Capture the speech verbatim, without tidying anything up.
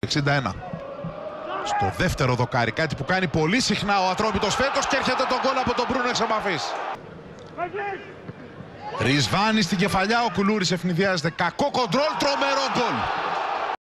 εξήντα ένα. Στο δεύτερο δοκάρι, κάτι που κάνει πολύ συχνά ο Ατρόμητος φέτος και έρχεται το γκολ από τον Μπρούνο εξ επαφής. Ρισβάνη στην κεφαλιά, ο Κουλούρης ευνηδιάζεται. Κακό κοντρόλ, τρομερό γκολ.